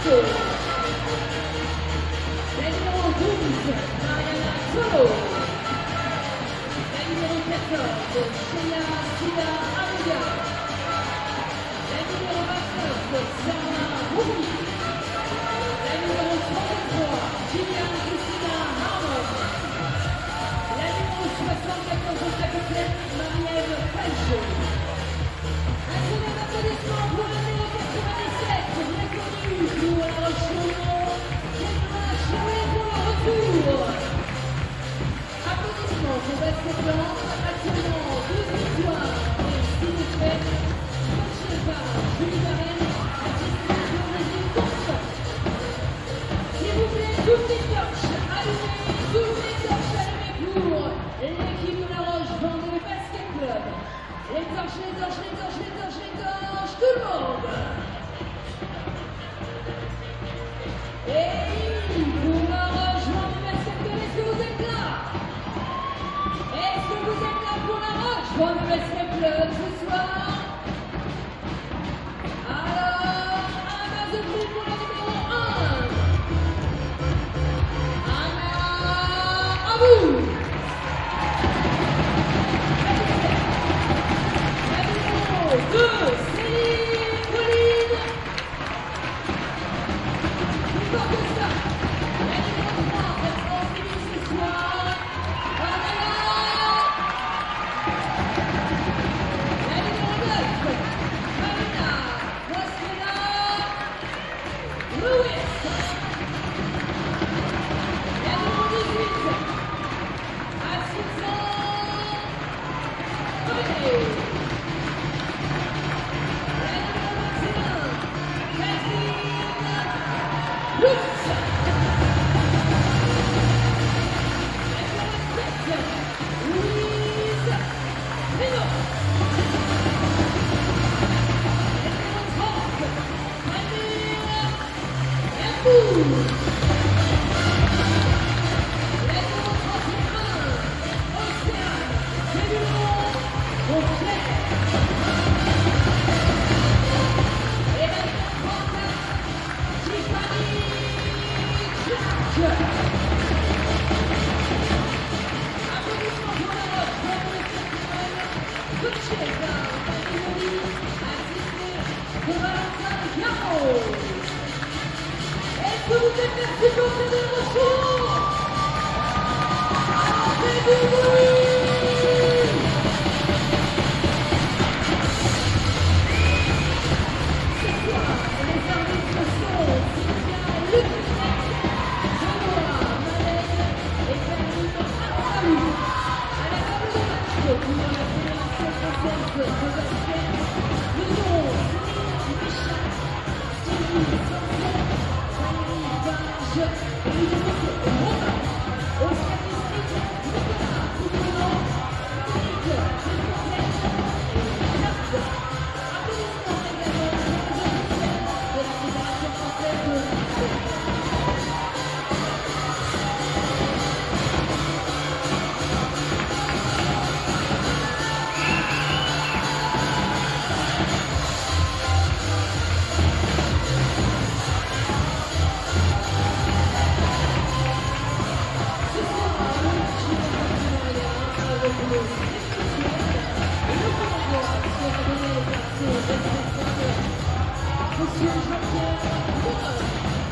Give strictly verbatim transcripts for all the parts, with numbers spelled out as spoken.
Monsieur Jean-Pierre Morin.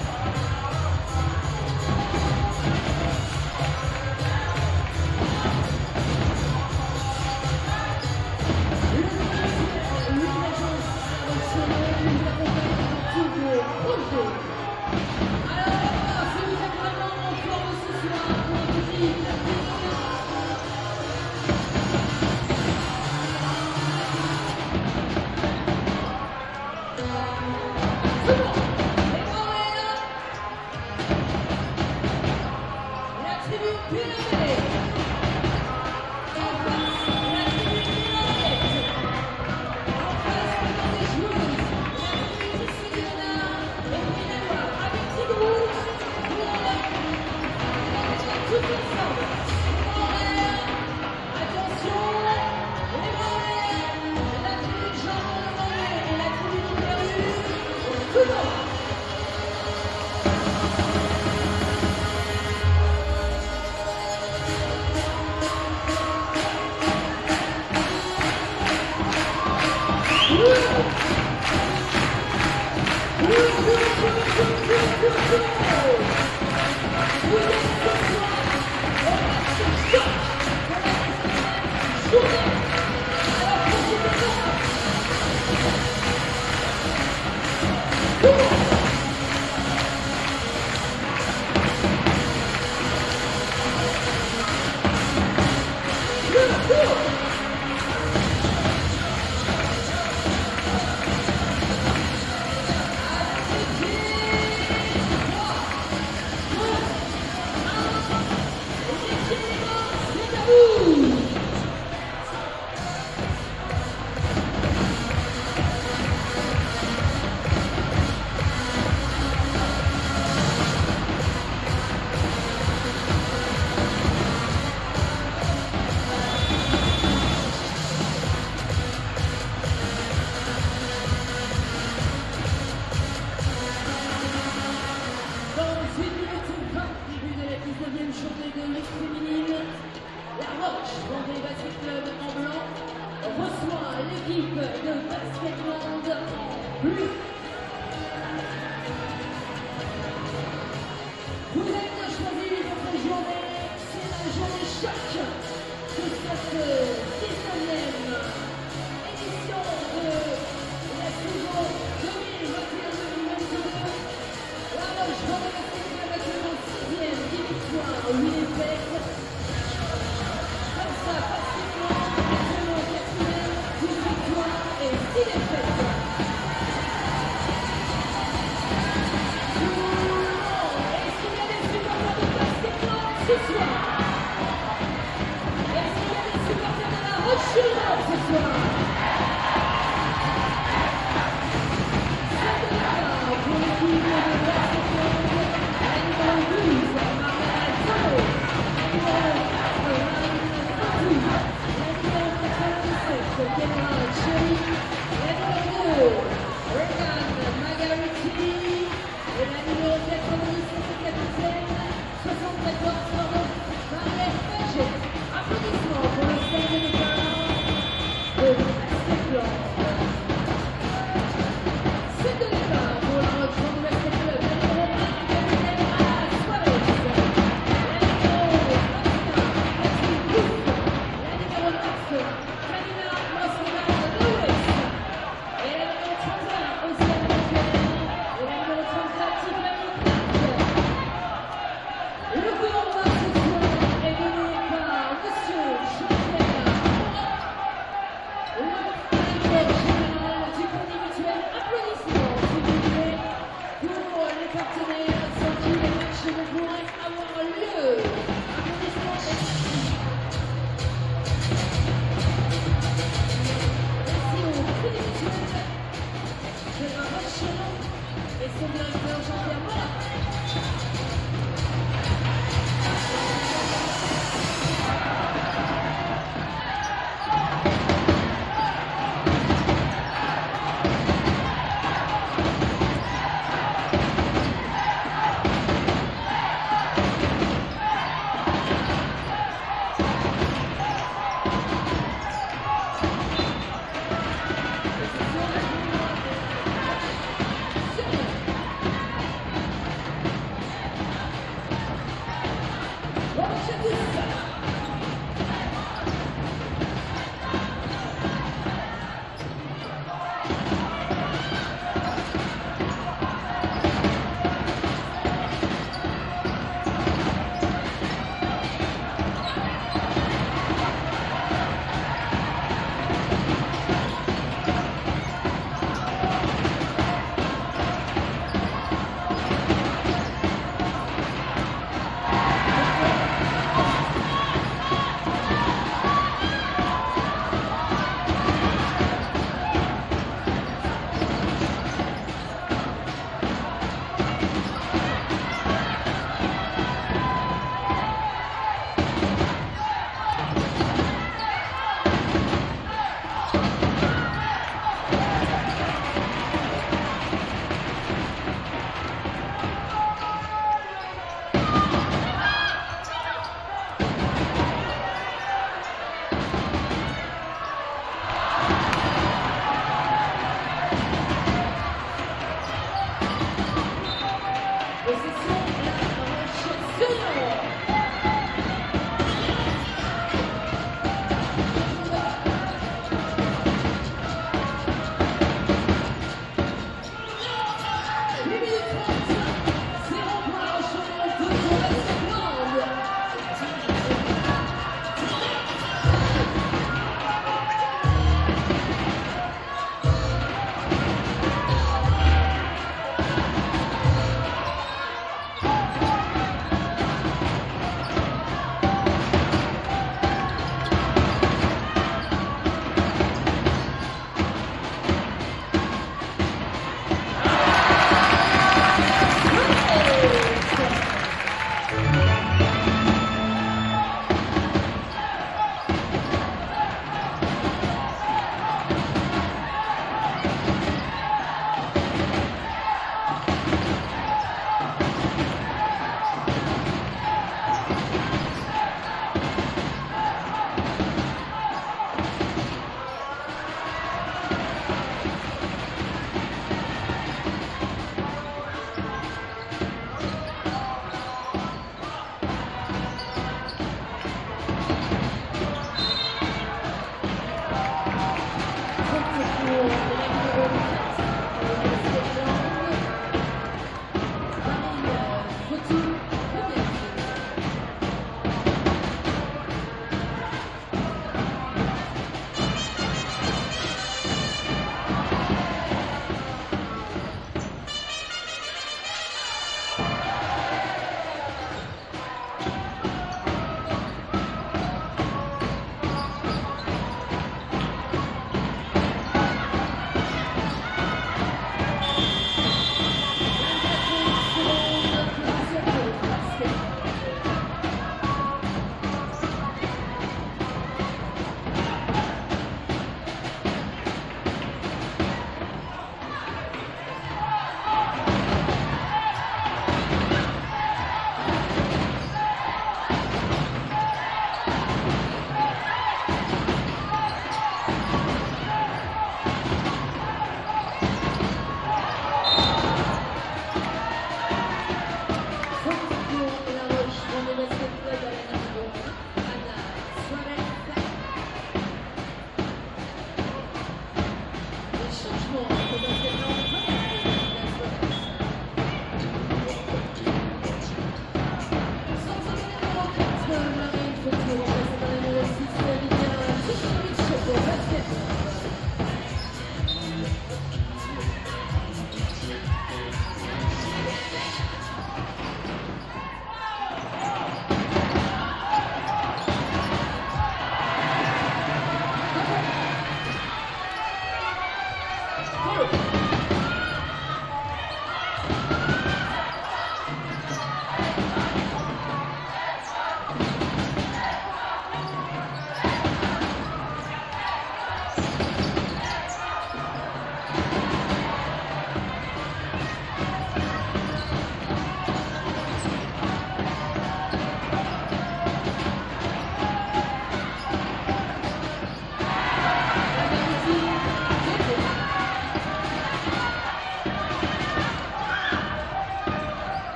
All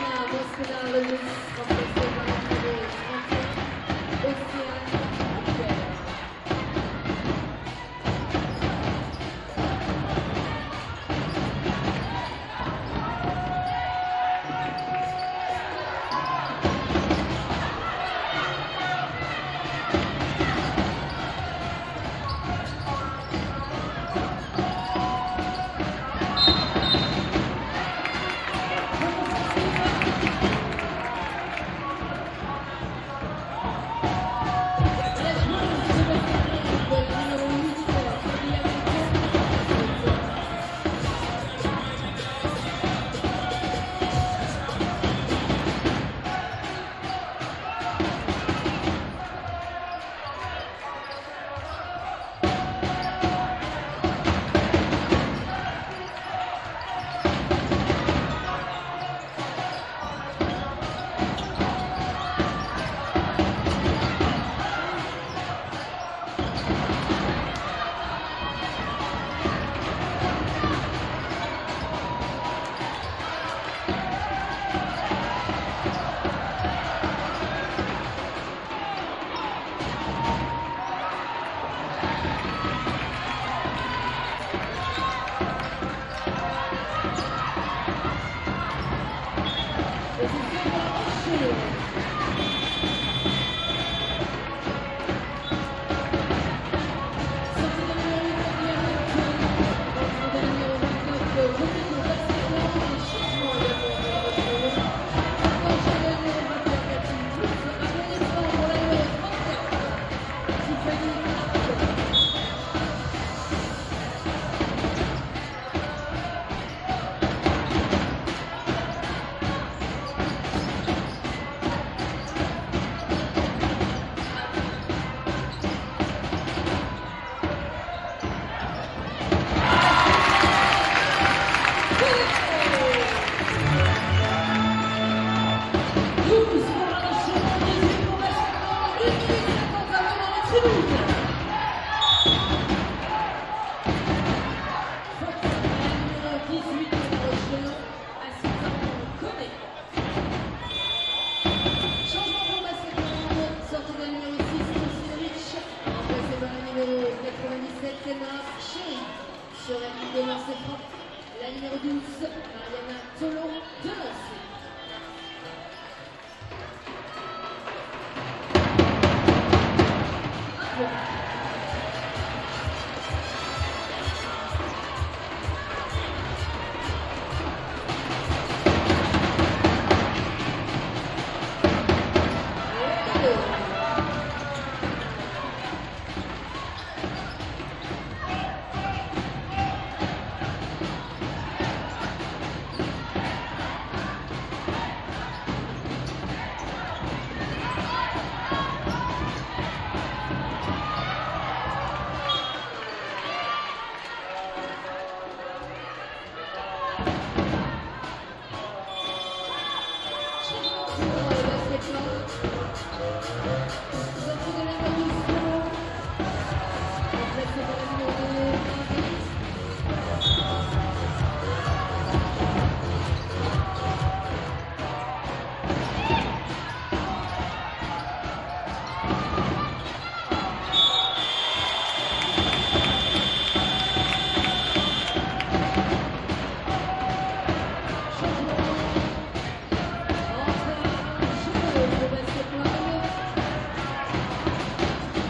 Changement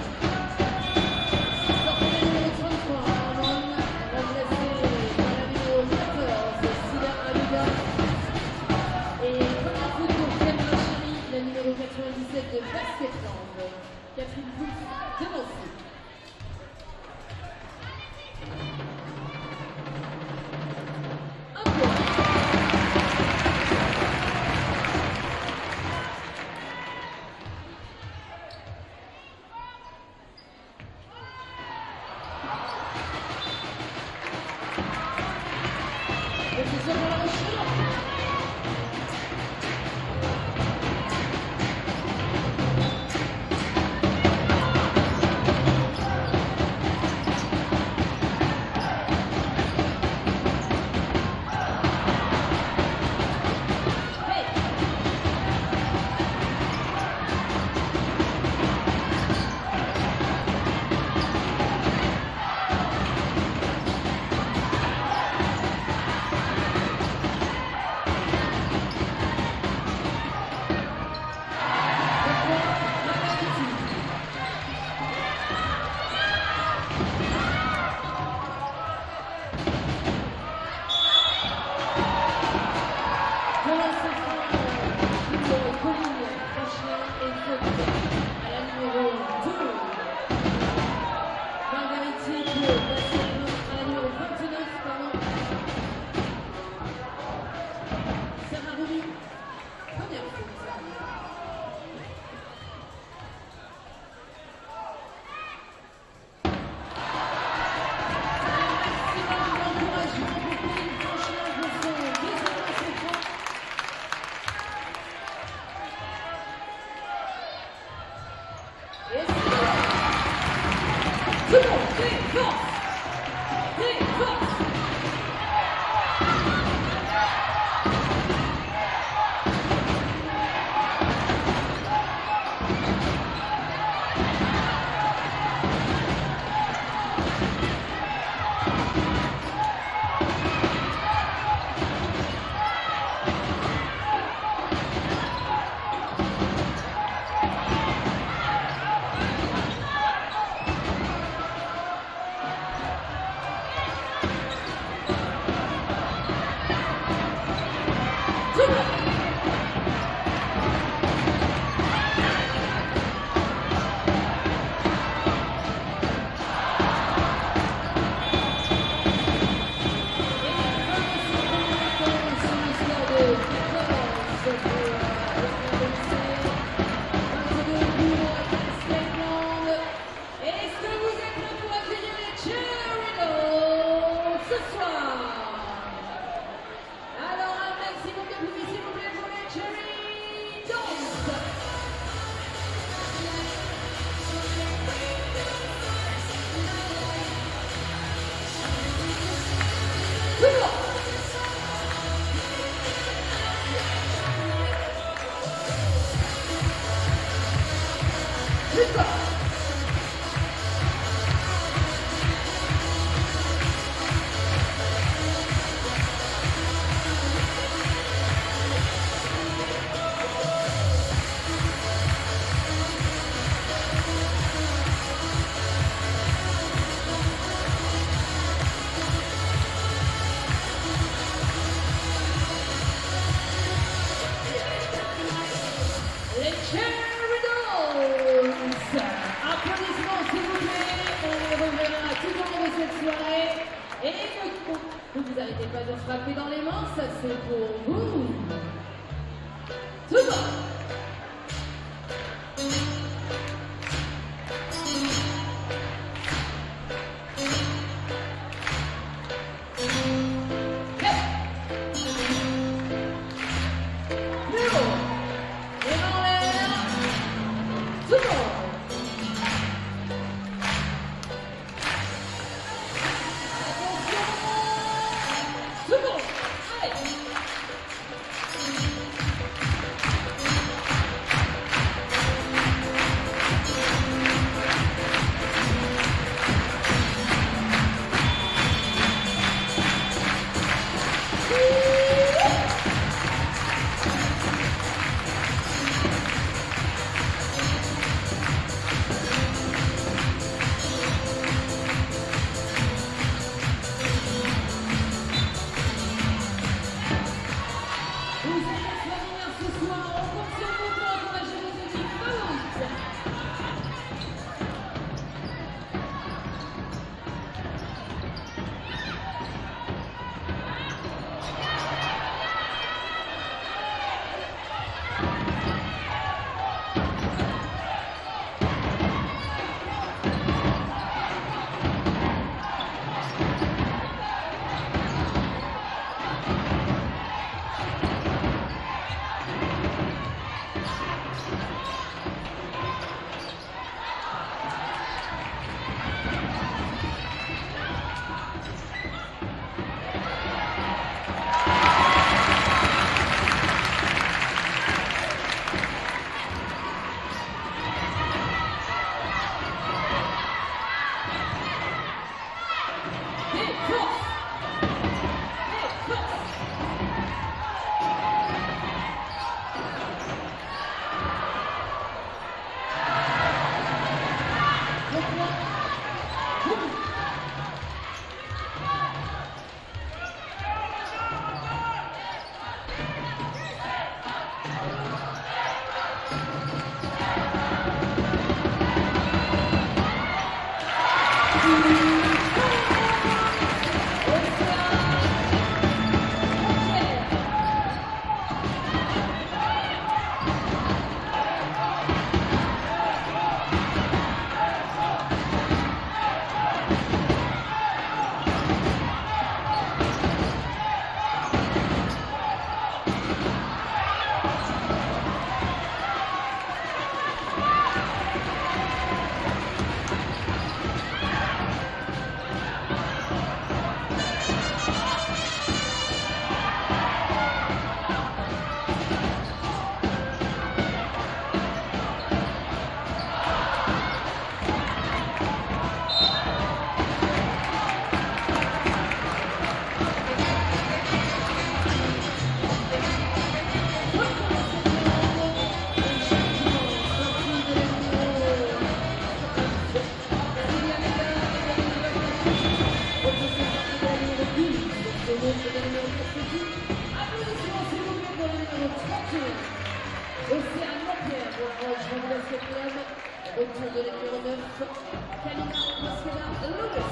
Autour de la numéro neuf, Kalina Mosqueda-Lewis.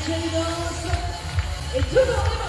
prochaine danse est toujours libre.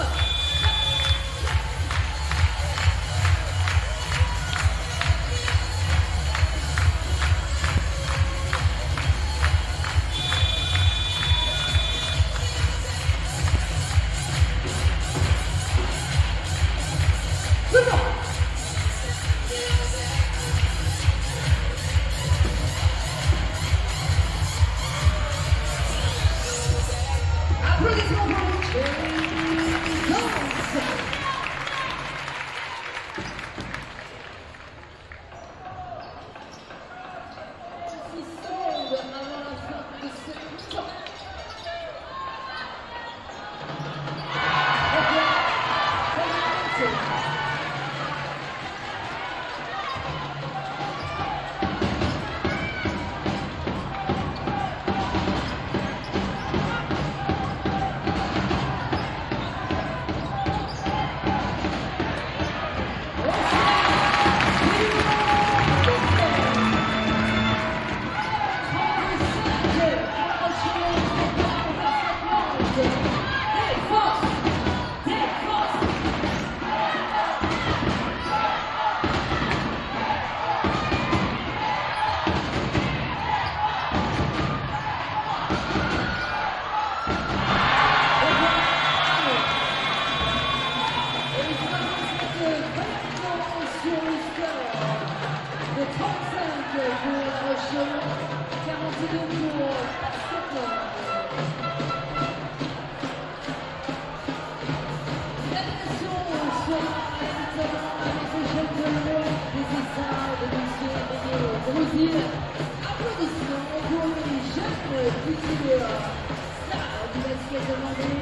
Applaudissements pour les jeunes futurs stars du basket hollandais.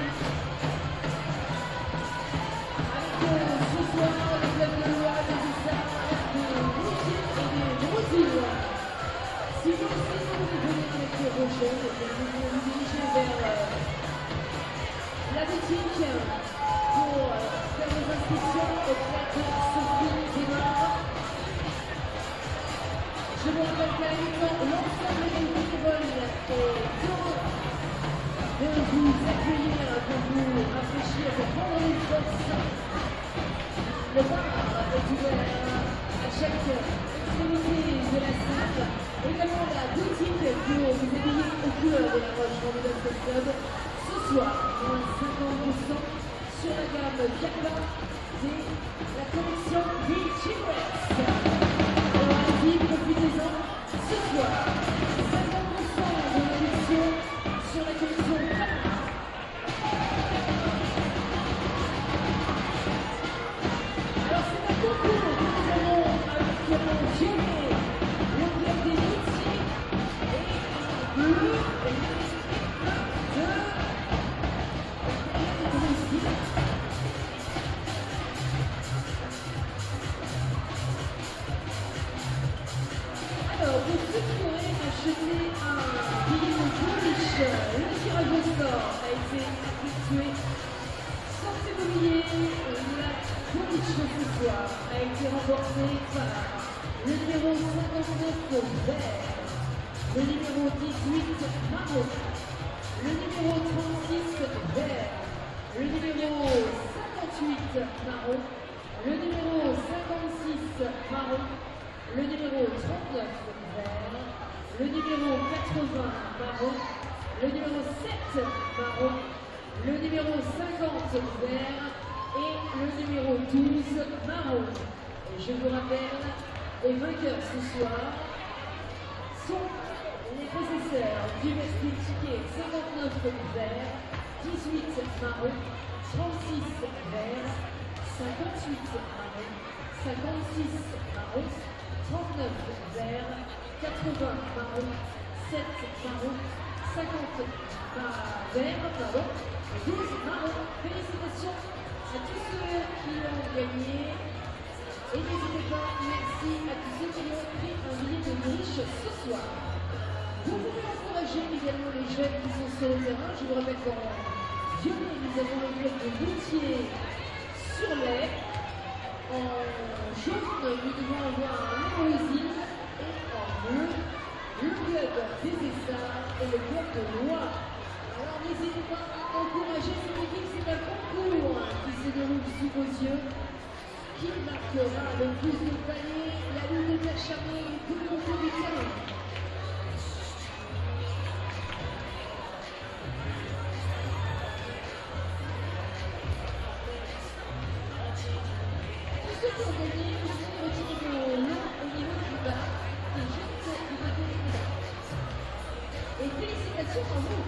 Avec ce soir le club de Loire des stars de Moutier et de Brésil. Si vous aussi vous venez de l'année prochaine, vous pouvez vous diriger vers la boutique pour faire vos inscriptions auprès de Sophie Bénard. Je vous rappelle qu'à l'instant, l'ensemble des bénévoles est heureux de vous accueillir, de vous rafraîchir, de prendre les forces. Le bar est ouvert à chaque extrémité de la salle. Également la boutique pour vous habiller au couleur de la Roche dans le Basket Club. Ce soir, moins cinquante pour cent sur la gamme Kappa de la collection des G-Rex. Profitez-en ce soir, cinquante pour cent de réduction sur la collection Kappa. Alors c'est un concours que nous allons actuellement gérer le club des métiers et le bleu et l'équipe de Brésil. Alors, pour ceux qui auraient acheté un billet de Polish, le tirage au sort a été effectué. Sortez vos billets, la Polish ce soir a été remportée par le numéro cinquante-neuf vert, le numéro dix-huit marron, le numéro trente-six vert, le numéro cinquante-huit marron, le numéro cinquante-six marron, le numéro trente-neuf vert, le numéro quatre-vingts marron, le numéro sept marron, le numéro cinquante vert et le numéro douze marron. Et je vous rappelle, les vainqueurs ce soir sont les possesseurs du basket ticket cinquante-neuf vert, dix-huit marron, trente-six vert, cinquante-huit marron, cinquante-six marron, trente-neuf vert, quatre-vingts marron, sept marron, cinquante vert, pardon, et douze marron. Félicitations à tous ceux qui ont gagné. Et n'hésitez pas, merci à tous ceux qui ont pris un billet de riche ce soir. Vous pouvez encourager également les jeunes qui sont sur le terrain. Je vous rappelle qu'en violet, nous avons le club de Moutier sur l'air. En jaune, nous devons avoir un Brésil. Et en bleu, le club des Essarts et le club de Loire. Alors, n'hésitez pas à encourager cette équipe, c'est un concours qui se déroule sous vos yeux. Qui marquera le plus de paniers? La lutte est acharnée tout le long du terrain. Tous ceux qui ont gagné, vous pouvez retirer vos noms au niveau du bas et juste du côté des médailles. Et félicitations à vous.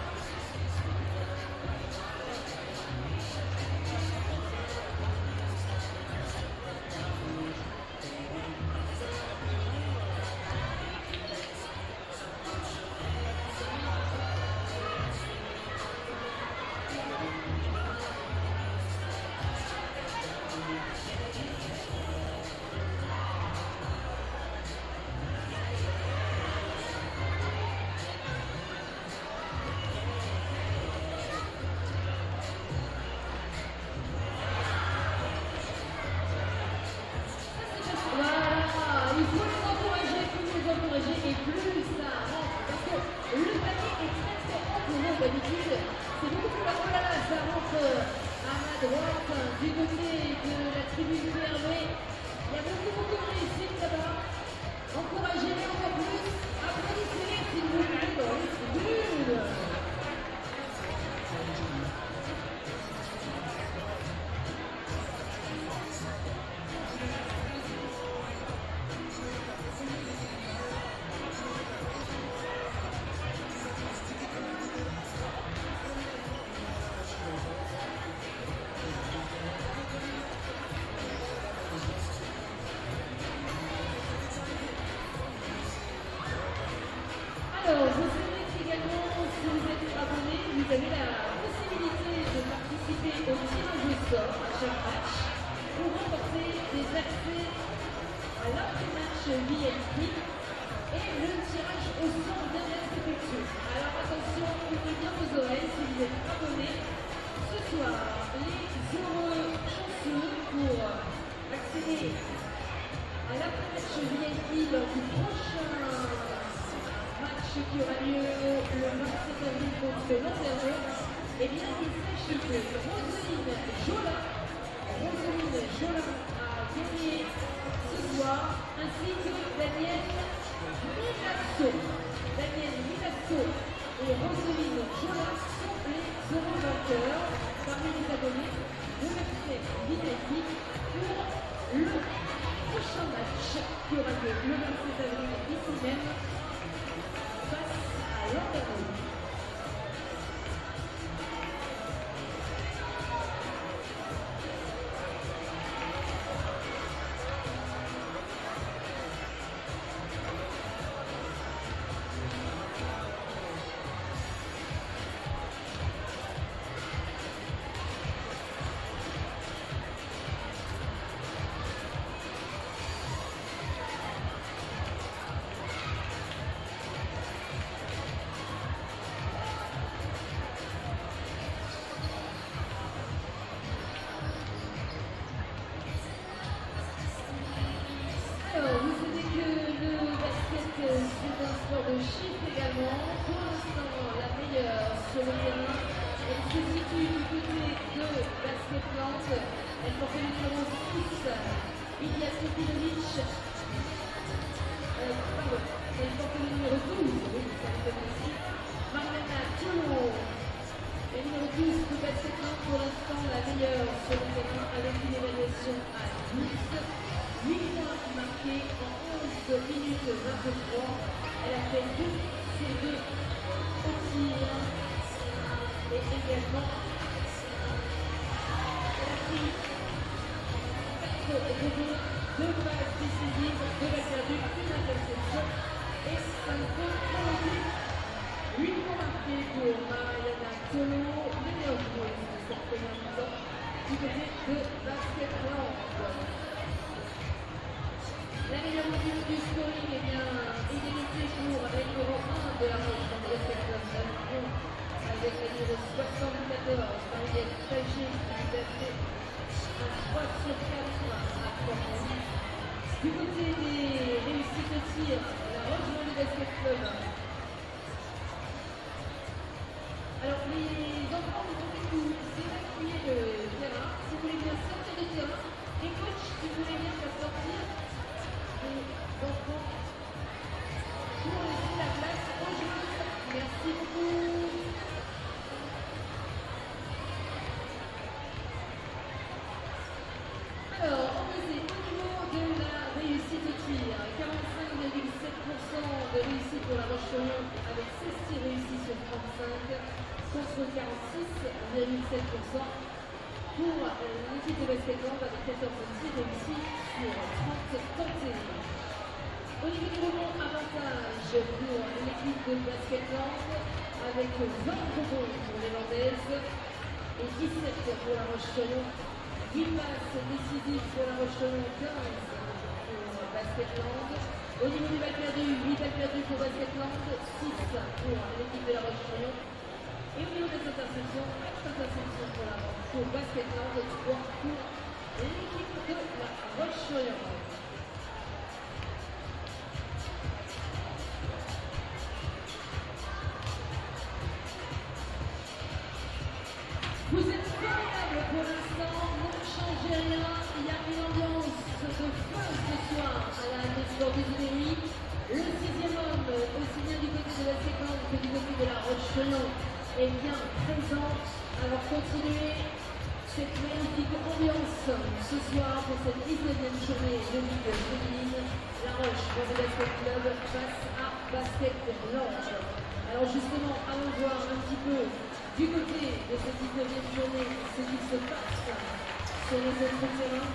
D'habitude, c'est beaucoup plus là. Oh là là, ça rentre à ma droite du côté de la tribune P R V. Il y a beaucoup, beaucoup de réussite là-bas. Encouragez-les encore plus. Applaudissez-les s'il vous plaît dans les tribunes. Alors, je vous invite également, si vous êtes abonné, vous avez la possibilité de participer au tirage au sort à chaque match pour remporter des accès à l'après-match V I P et le tirage au sort vient d'être effectué. Alors attention, ouvrez bien vos oreilles si vous êtes abonné. Ce soir, les heureux chanceux pour accéder à l'après-match V I P lors du prochain match qui aura lieu le vingt-sept avril contre Landerneau, eh bien il s'agit de Roseline Jola. Roseline Jola a gagné ce soir, ainsi que Daniel Minasso. Daniel Minasso et Roseline Jola sont les heureux vainqueurs parmi les abonnés de l'accès V I P pour le prochain match qui aura lieu le vingt-sept avril ici même face à Landerneau. C'est un sport de chiffres également. Pour l'instant, la meilleure sur le terrain. Elle se situe du côté de Basketland. Elle porte le numéro six, Ilya Sofilovic. Euh, pardon, elle porte le numéro douze, oui, ça me fait aussi. Mariana Tolo. Le numéro douze de Basketland, pour l'instant, la meilleure sur le terrain avec une évaluation à douze. huit points marqués en onze minutes vingt-trois. Elle a fait deux C deux au tir et également elle a pris quatre rebonds, deux passes décisives, deux balles perdues, une interception et cinq points prolongés. huit points marqués pour Mariana Tolo, meilleure joueuse de cette première mi-temps du côté de Basketland. La meilleure minute du scoring est bien égalité pour le numéro un de la roche en Basketland avec le numéro soixante-quatorze, Marielle Taché qui lui a fait un trois sur quatre à trois points. Du côté des réussites de tir, la roche du Basket Club. Alors, les enfants, vous pouvez vous évacuer le terrain. Si vous voulez bien sortir du terrain, les coachs, si vous voulez bien faire sortir les enfants pour laisser la place aux jeunes. Merci beaucoup. Alors, on faisait au niveau de la réussite au tir, quarante-cinq virgule sept pour cent de réussite pour la Roche-sur-Yon avec seize tirs réussis sur trente-cinq, contre quarante-six virgule sept pour cent pour l'équipe de Basketland avec quatorze tirs réussis sur trente tentés. Au niveau du rebond, avantage pour l'équipe de Basketland avec vingt rebonds pour les Landaises et dix-sept pour la Roche-sur-Yon. huit passes décisives pour la Roche-sur-Yon, quinze pour Basketland. Au niveau du balle perdu, huit balles perdues pour Basketland, six pour l'équipe de la Roche-sur-Yon. Et au niveau des interceptions, quatre interceptions pour, la, pour Basketland, trois pour l'équipe de la Roche-sur-Yon. Vous êtes formidables pour l'instant, ne changez rien, il y a une ambiance de feu ce soir à la Sport des Unéries. Le sixième homme, aussi bien du côté de la séquence que du côté de la Roche-sur-Yon, est bien présent. Alors continuez cette magnifique ambiance ce soir pour cette dix-neuvième journée de Ligue féminine. La Roche, pour le Basket Club, face à Basketland. Alors justement, allons voir un petit peu du côté de cette dix-neuvième journée ce qui se passe sur les autres terrains.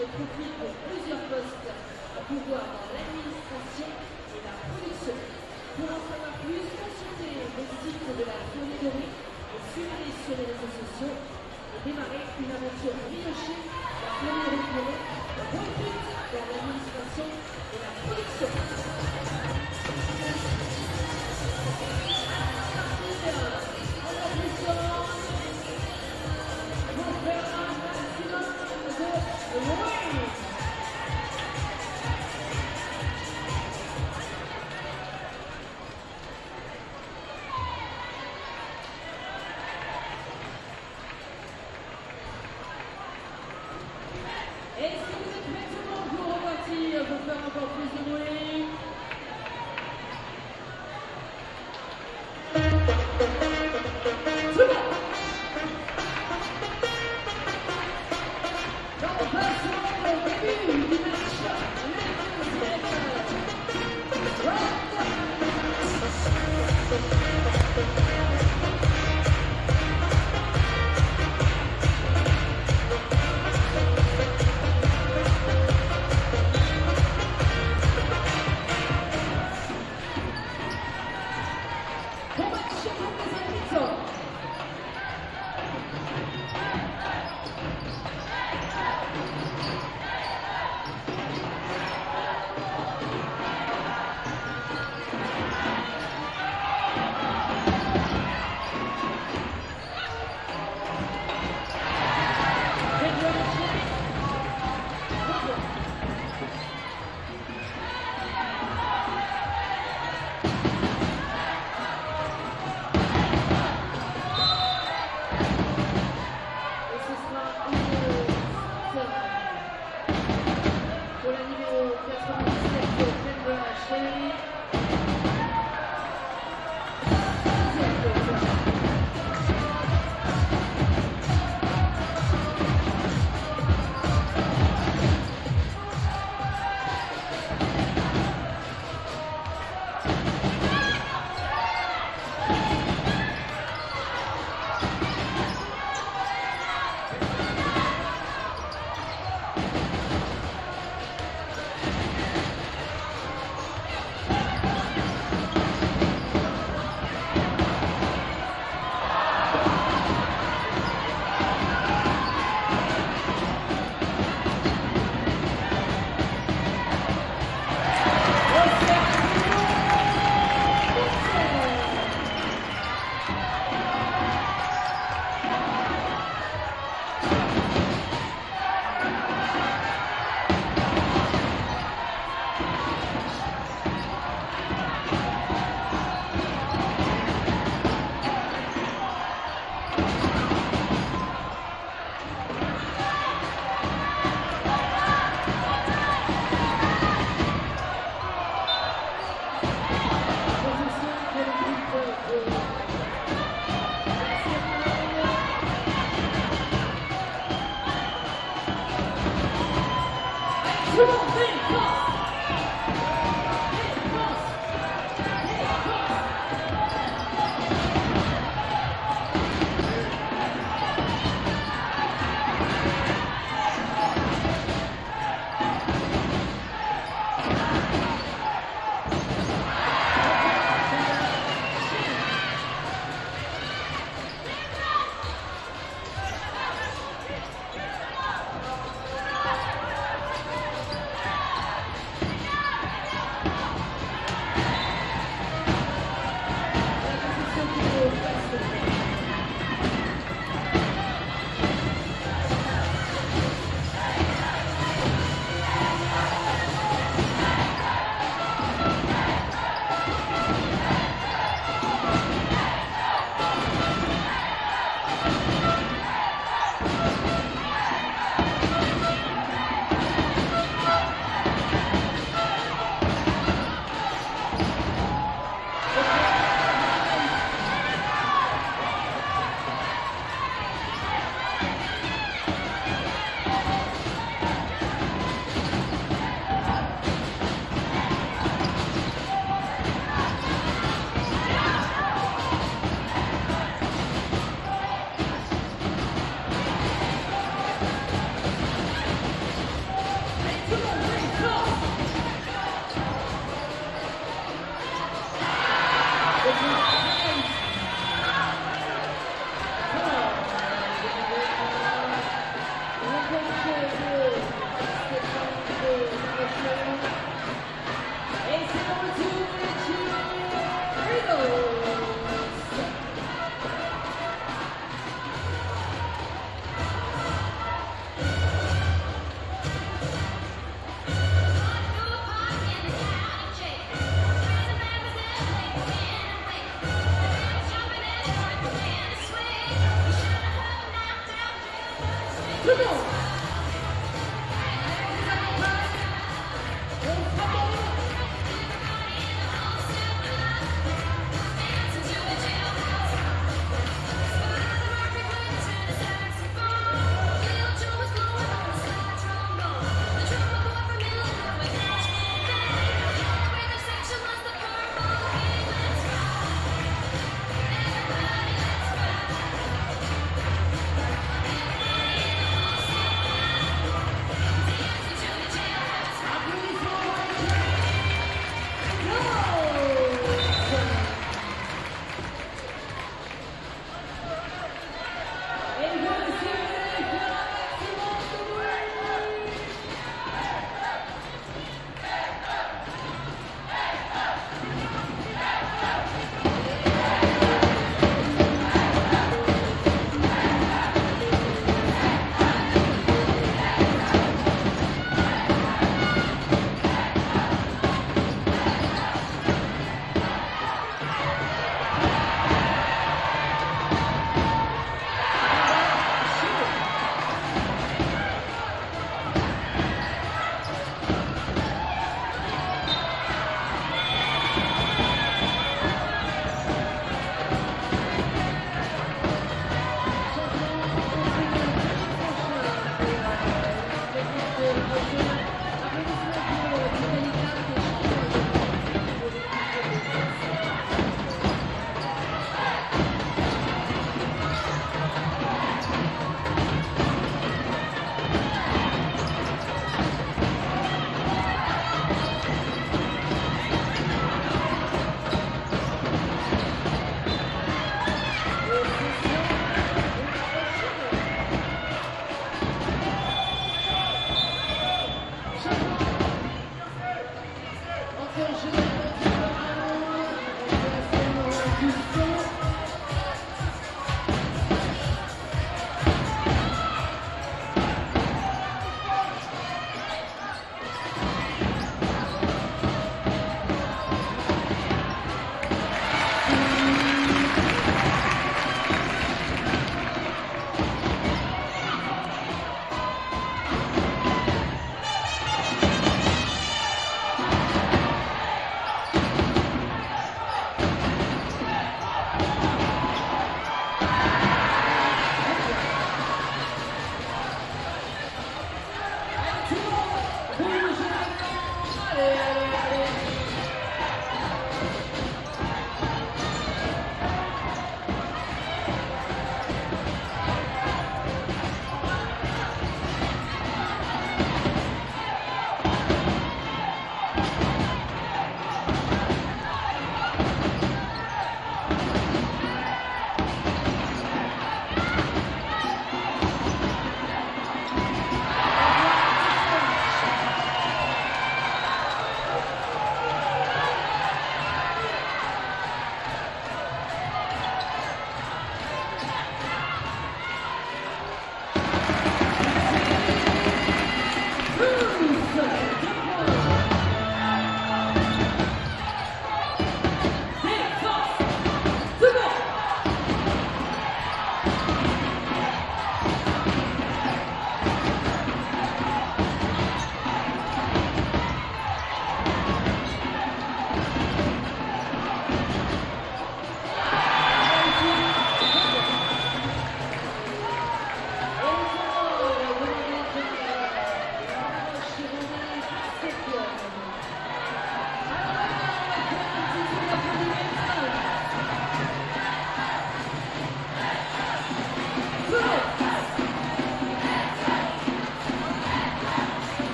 se profile pour plusieurs postes à pouvoir dans l'administration et la production. Pour en savoir plus, consultez le site de la Fournée Dorée et suivez sur les réseaux sociaux et démarrez une aventure briochée. La Fournée Dorée recrute dans l'administration et la production. Est-ce que vous êtes prêts tout le monde pour repartir, pour faire encore plus de bruit? Tout le monde! Nous passons au début du match.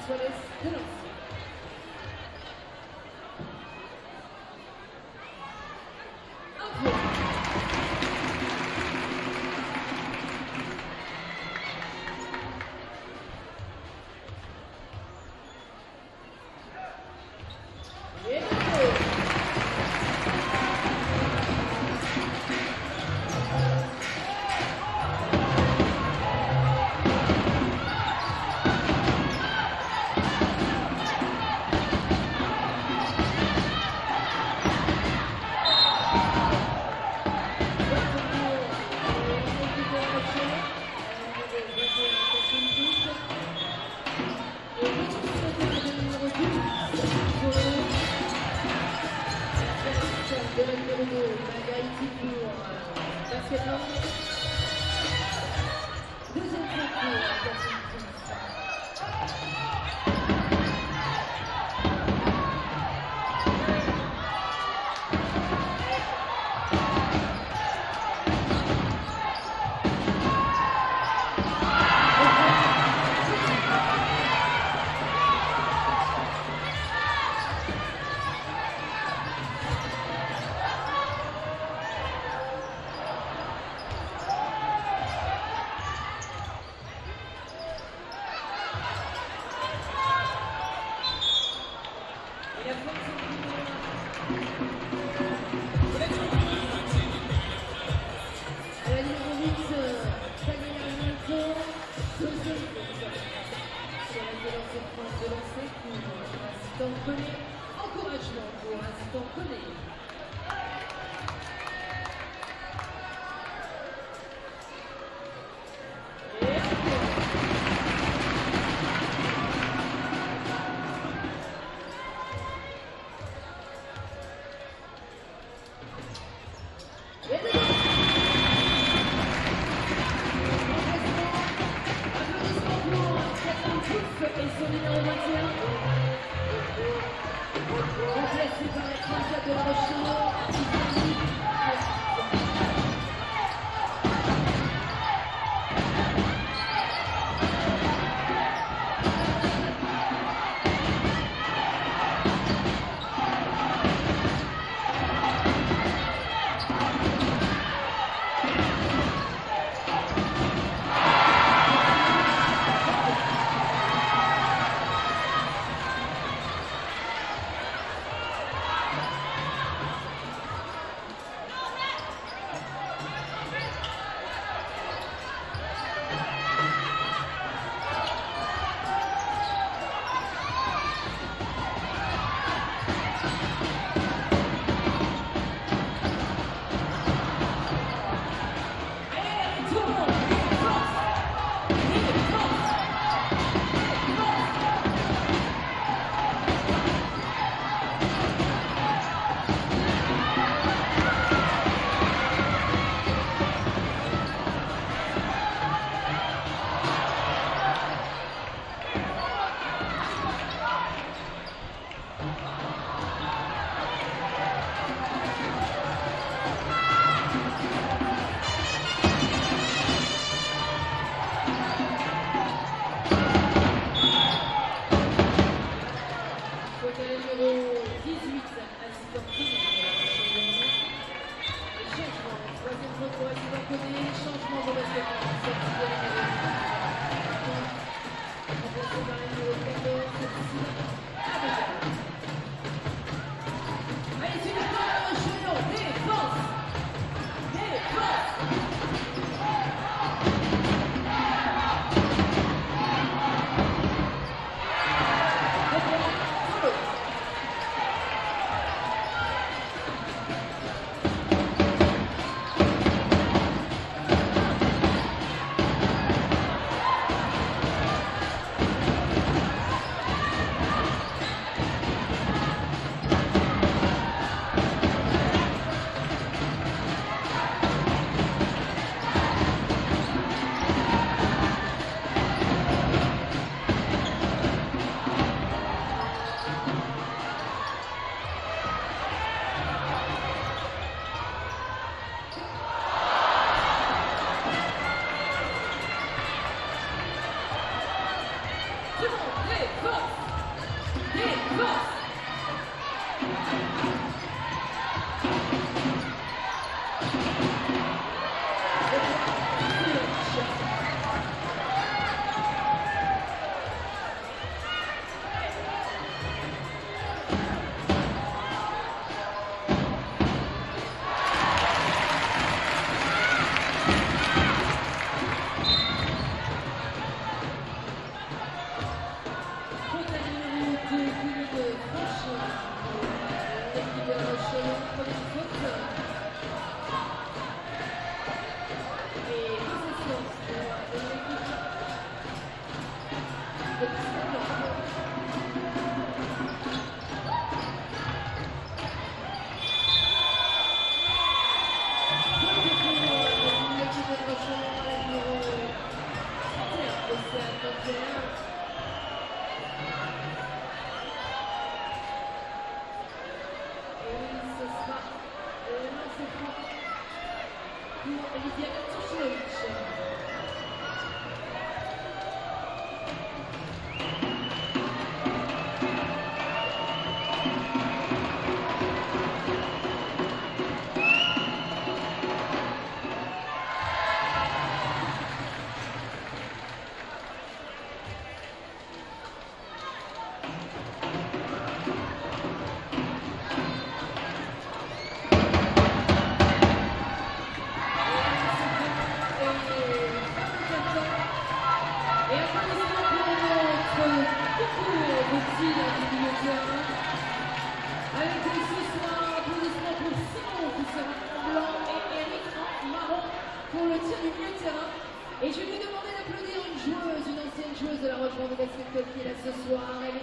Suarez de lancer. Un point. Et le point. De la numéro deux, Magaïti pour Basketball. Deuxième point pour Gaston Prince. Encouragement pour Assistant Koné. Et son numéro vingt et un. Remplacé par la croisière de la Rochelle.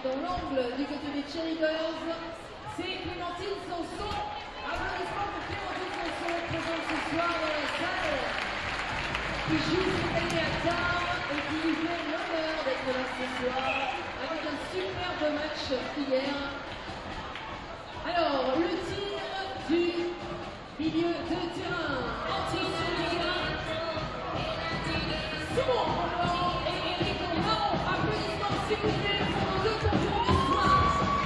dans l'angle du côté des cheerleaders, c'est Clémentine Sanson. Applaudissements pour Clémentine Sanson, présente ce soir dans la salle, qui joue cette année à Tarbes et qui nous fait l'honneur d'être là ce soir avec un superbe match hier. Alors, le tir du milieu de terrain, anti-Liga, Simon Roland et Eric Marron. Applaudissements s'il vous plaît pour nos deux concurrents du soir.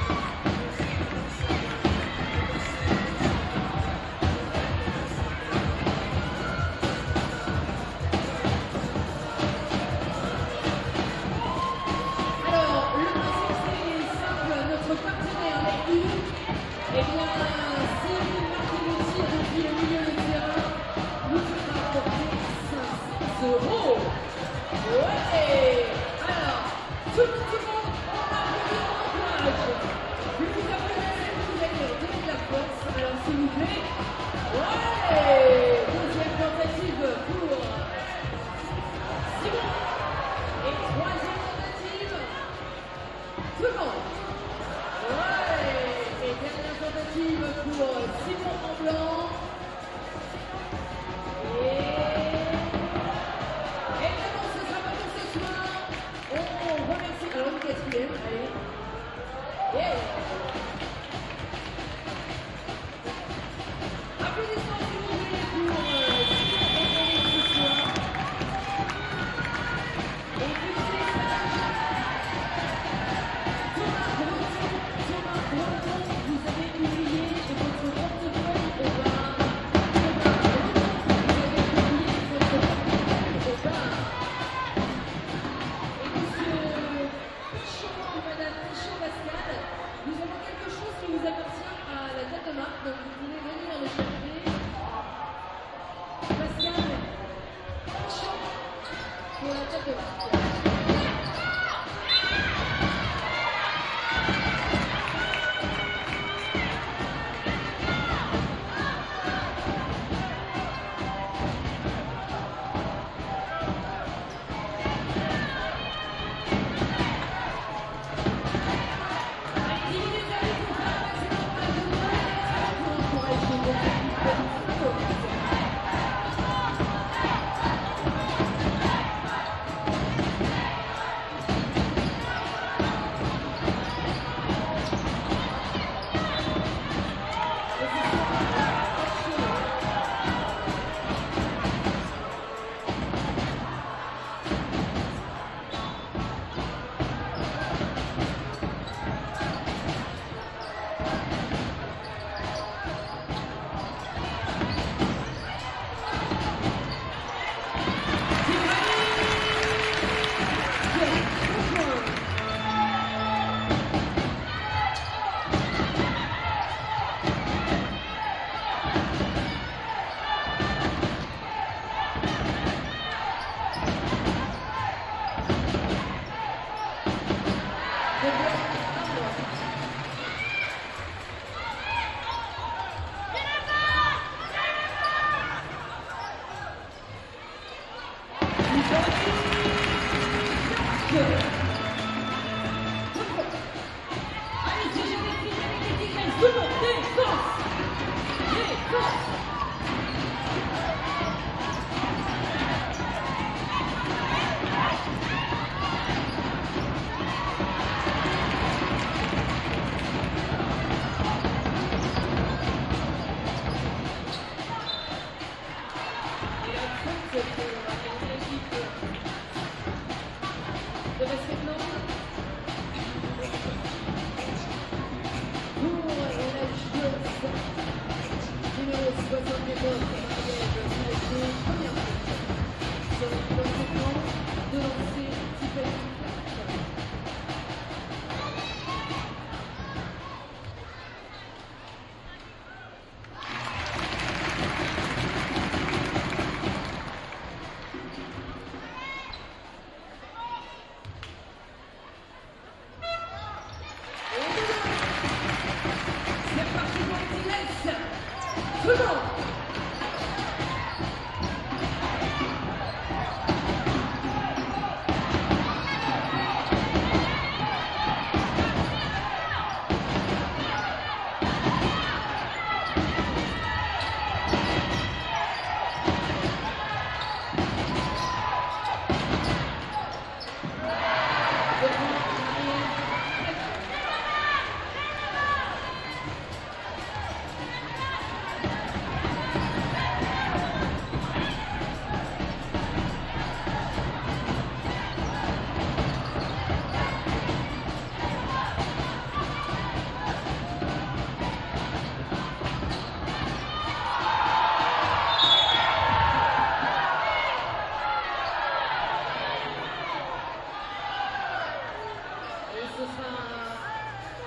Alors, le principe c'est simple, notre partenaire, les U, eh bien, si vous marquez le tir depuis le milieu de terrain, vous fera apporter cinq cents euros. Ouais. Alors, tout le monde, on applaudit, on encourage. Plus vous applaudissez, plus vous allez donner de la force. Alors, s'il vous plaît. Ouais. Deuxième tentative pour Simon. Et troisième tentative. Tout le monde. Ouais. Et dernière tentative pour Simon en blanc. Allez. Yeah. Applaudissements s'il vous plaît pour euh, Simon ce soir. Et félicitations. Thomas Breton, Thomas Breton, vous avez oublié votre portefeuille au bar. Thomas Breton, vous avez oublié votre portefeuille au bar. Et monsieur Madame Pichot-Pascal, nous avons quelque chose qui vous appartient à la tête de marque, donc vous pouvez venir le chercher. Pascal Pichot pour la tête de marque.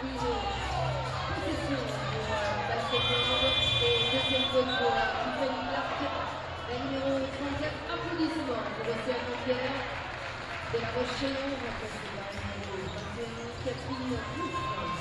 une possession pour Basket-Monde et deuxième faute pour Tiffany Clark. La numéro trente-quatre, applaudissements pour Océane Pierre de La Roche-Chalon, remplacée par la numéro vingt et un, Catherine Pouf.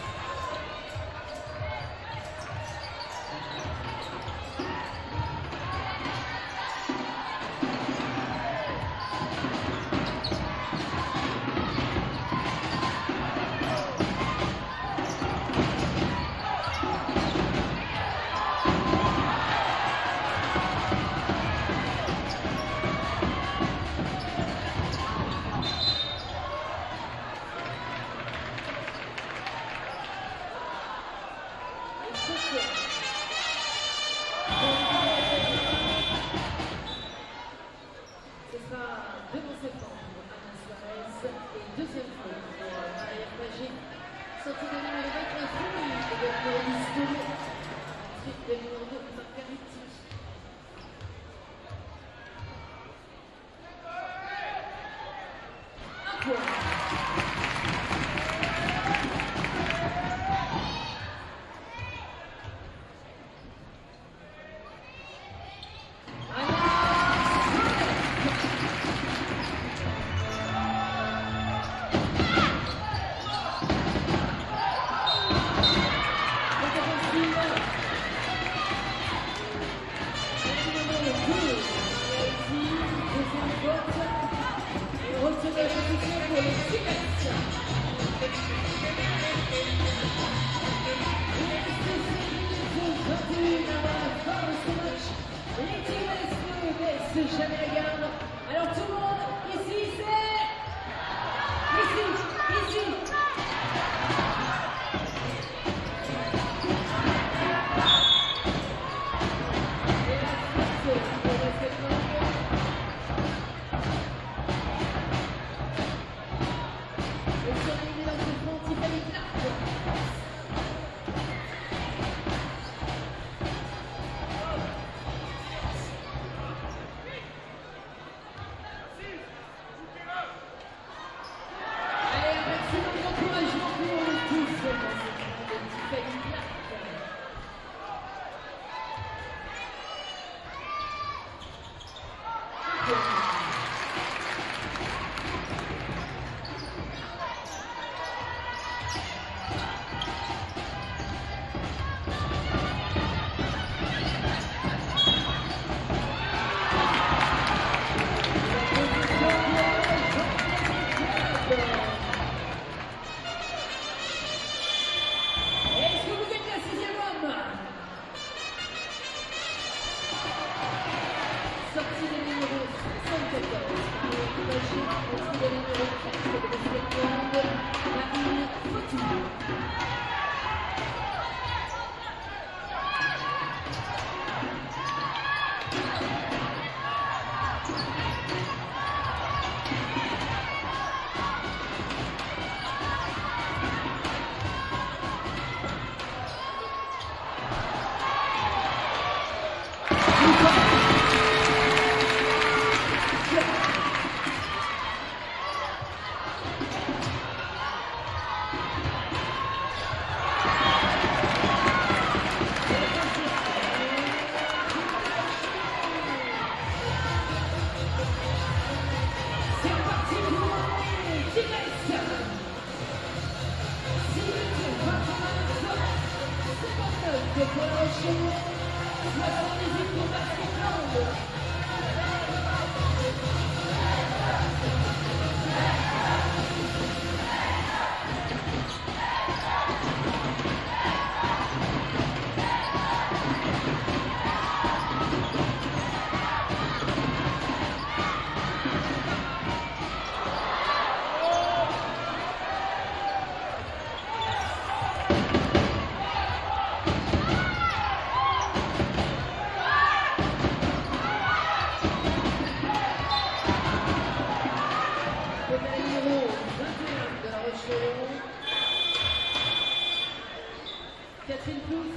Catherine Pouf.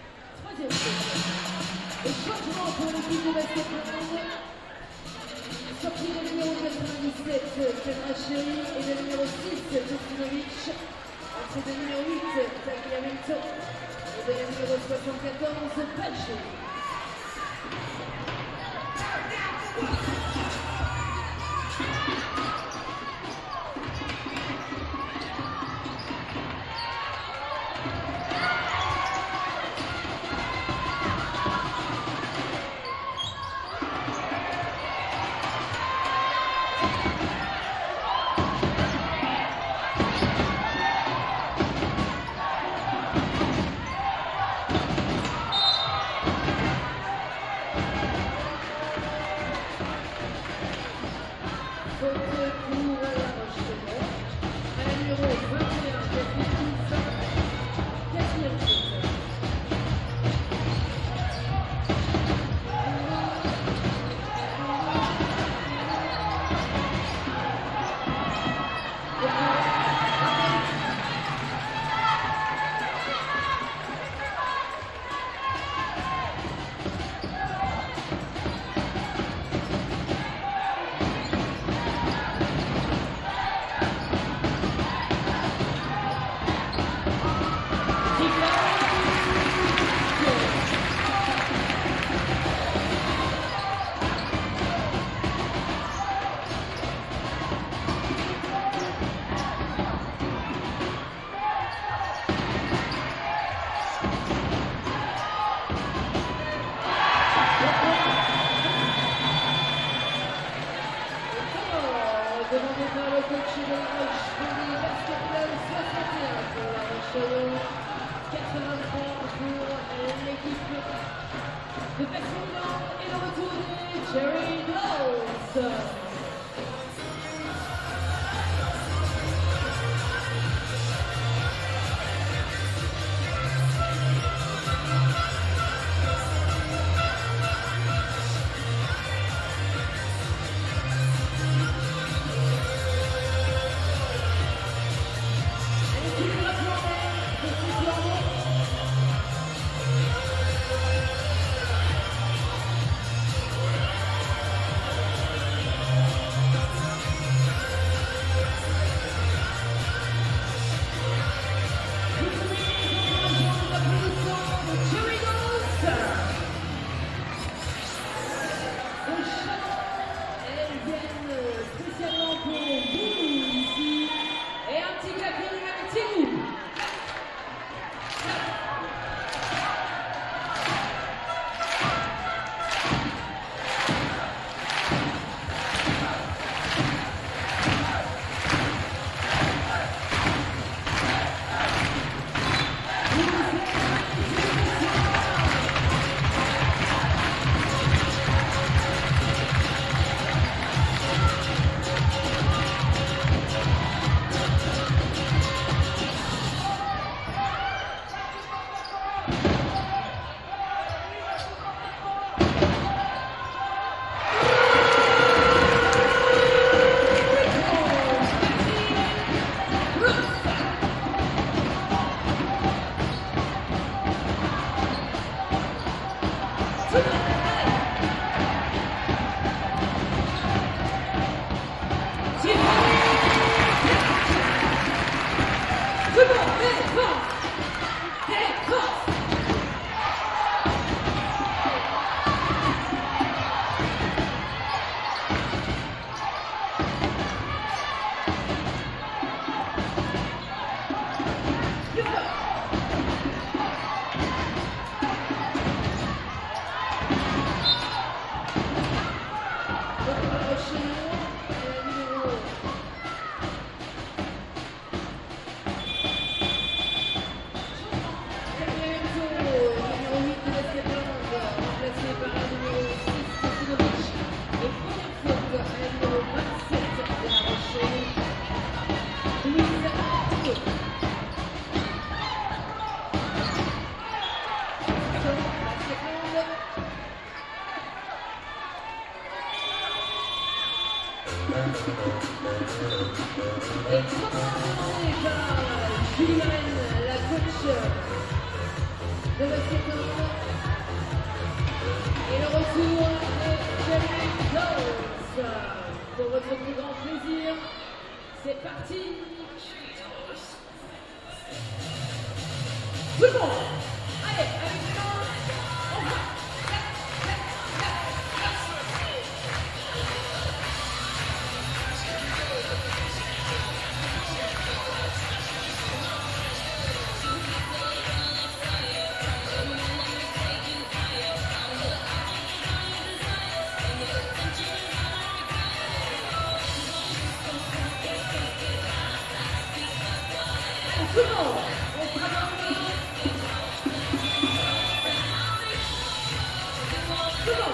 Troisième chose. Le changement pour l'équipe de basket-ball. sortie de numéro quatre-vingt-dix-sept, Kadrachéry, et de numéro six, Kostinovic. Entrée de numéro huit, Tagliamento. Et de la numéro soixante-quatorze, Pache. Demandé par le coach de la Roche, Freddy Basketball soixante et un pour la Roche, quatre-vingt-trois pour l'équipe de Perpignan et le retour de Jerry Blows. Et demandé par Juliane, la coach de basket-ball. Et le retour de Jerry Blows. pour votre plus grand plaisir. C'est parti. Tout le monde. Allez, avec les mains, on va. Tout le monde, on travaille. Tout le monde.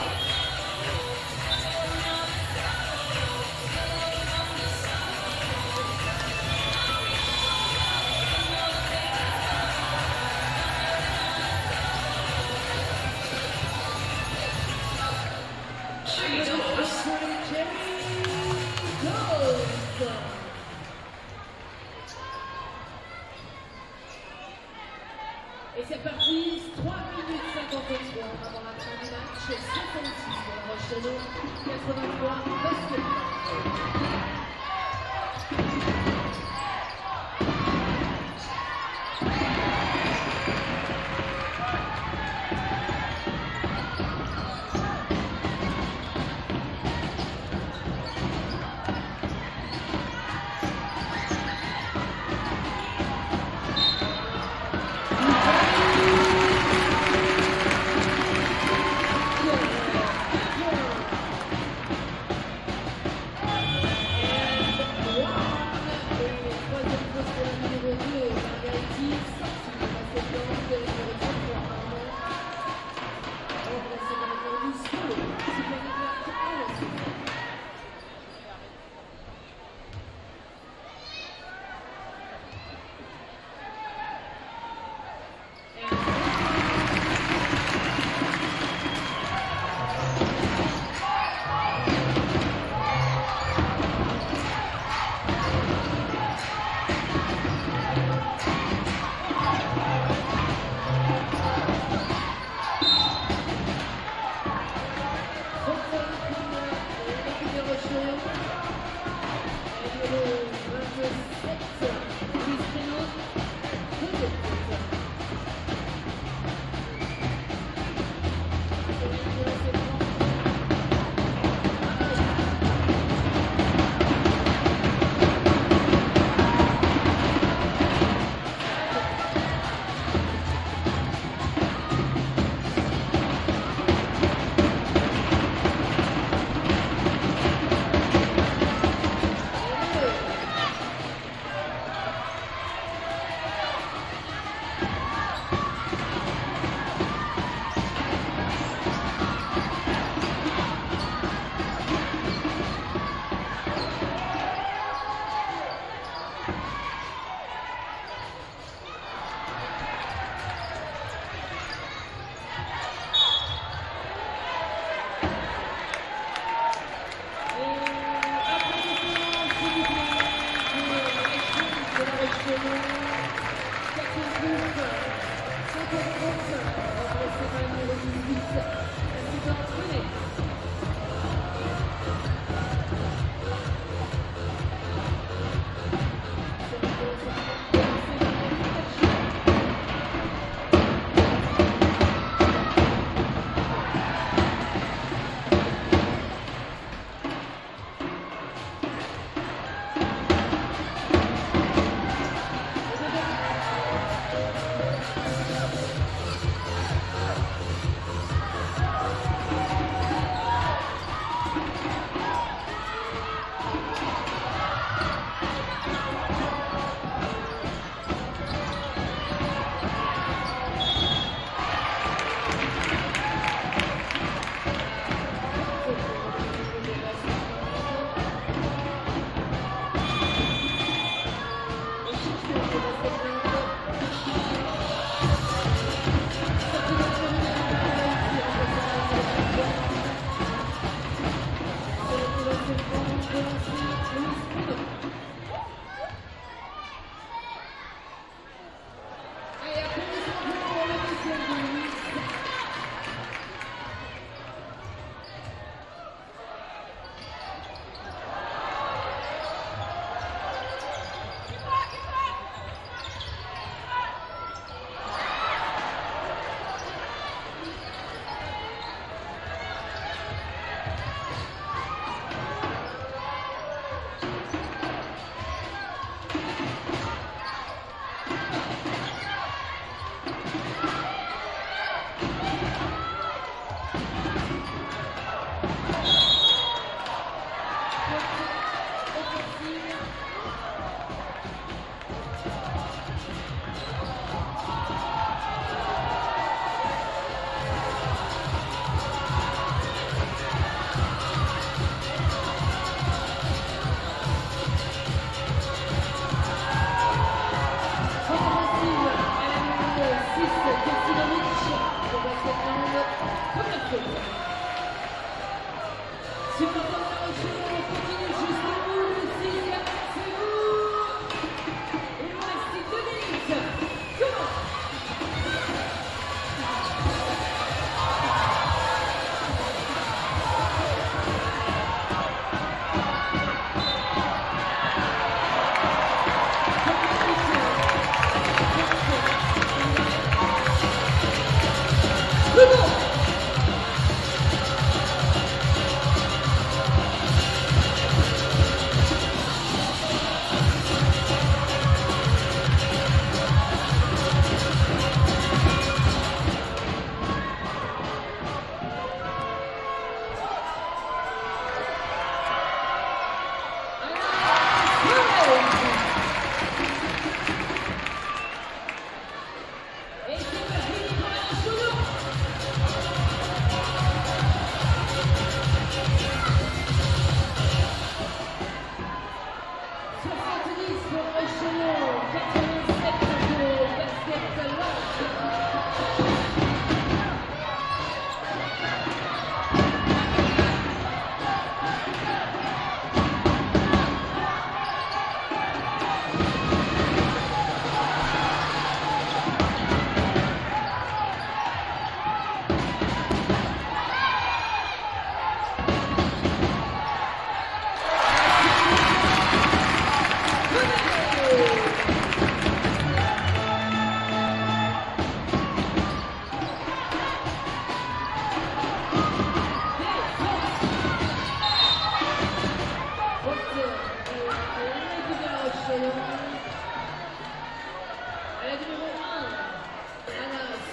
Et c'est parti, trois minutes cinquante-trois avant la fin du match, cinquante-six pour la Roche-Chalon, quatre-vingt-trois basket.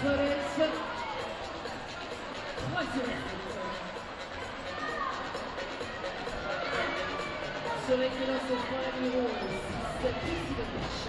Torres. Troisième. Sur l'écran, c'est le numéro six, Kristinovic.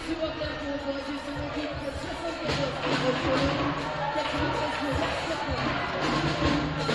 supporters pour encourager son équipe soixante-quatorze pour Barcelone, quatre-vingt-treize pour Barcelone.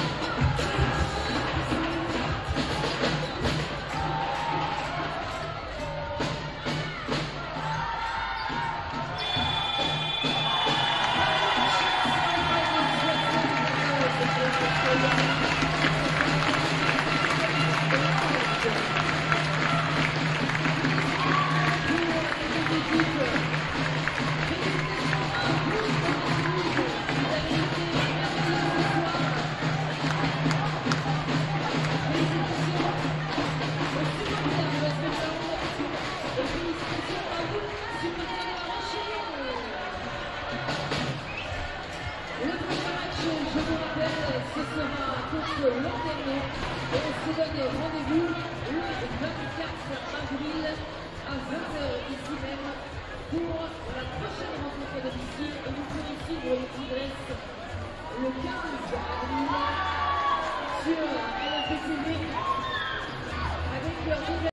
Ce sera contre l'Anderlecht et on se donne rendez-vous le vingt-quatre avril à vingt heures ici même pour la prochaine rencontre de domicile et nous pourrons suivre le Tigres le quinze avril sur L F C avec leur